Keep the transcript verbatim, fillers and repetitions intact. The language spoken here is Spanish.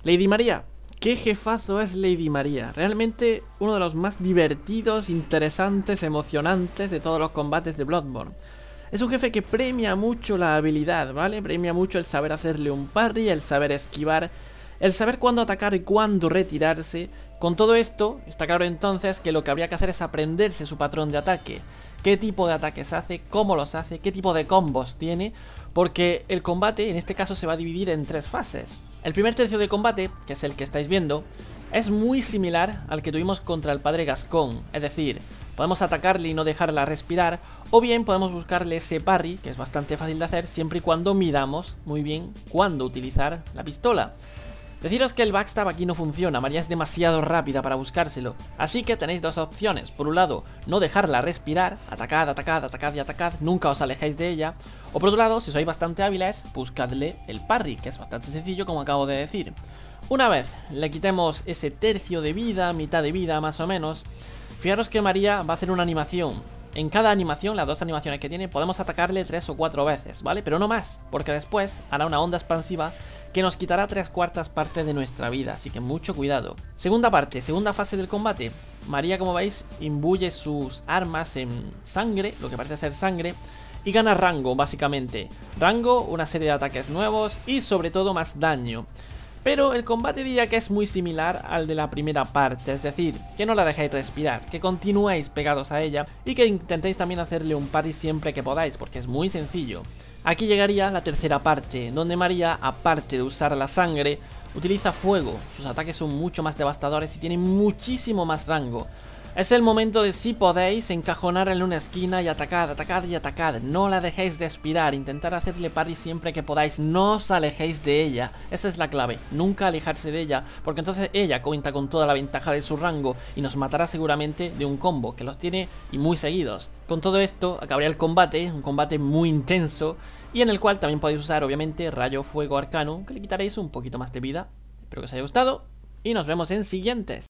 Lady María. Qué jefazo es Lady María. Realmente uno de los más divertidos, interesantes, emocionantes de todos los combates de Bloodborne. Es un jefe que premia mucho la habilidad, ¿vale? Premia mucho el saber hacerle un parry, el saber esquivar, el saber cuándo atacar y cuándo retirarse. Con todo esto, está claro entonces que lo que habría que hacer es aprenderse su patrón de ataque. Qué tipo de ataques hace, cómo los hace, qué tipo de combos tiene. Porque el combate en este caso se va a dividir en tres fases. El primer tercio de combate, que es el que estáis viendo, es muy similar al que tuvimos contra el padre Gascón. Es decir, podemos atacarle y no dejarla respirar, o bien podemos buscarle ese parry, que es bastante fácil de hacer, siempre y cuando midamos muy bien cuándo utilizar la pistola. Deciros que el backstab aquí no funciona, María es demasiado rápida para buscárselo, así que tenéis dos opciones. Por un lado, no dejarla respirar, atacad, atacad, atacad y atacad, nunca os alejéis de ella. O por otro lado, si sois bastante hábiles, buscadle el parry, que es bastante sencillo como acabo de decir. Una vez le quitemos ese tercio de vida, mitad de vida más o menos, fijaros que María va a ser una animación. En cada animación, las dos animaciones que tiene, podemos atacarle tres o cuatro veces, ¿vale? Pero no más, porque después hará una onda expansiva que nos quitará tres cuartas partes de nuestra vida, así que mucho cuidado. Segunda parte, segunda fase del combate. María, como veis, imbuye sus armas en sangre, lo que parece ser sangre, y gana rango, básicamente. Rango, una serie de ataques nuevos y sobre todo más daño. Pero el combate diría que es muy similar al de la primera parte, es decir, que no la dejéis respirar, que continuéis pegados a ella y que intentéis también hacerle un parry siempre que podáis, porque es muy sencillo. Aquí llegaría la tercera parte, donde María, aparte de usar la sangre, utiliza fuego. Sus ataques son mucho más devastadores y tienen muchísimo más rango. Es el momento de, si podéis, encajonarla en una esquina y atacad, atacad y atacad. No la dejéis respirar, intentar hacerle parry siempre que podáis. No os alejéis de ella, esa es la clave. Nunca alejarse de ella, porque entonces ella cuenta con toda la ventaja de su rango y nos matará seguramente de un combo, que los tiene y muy seguidos. Con todo esto acabaría el combate, un combate muy intenso, y en el cual también podéis usar obviamente rayo fuego arcano, que le quitaréis un poquito más de vida. Espero que os haya gustado y nos vemos en siguientes.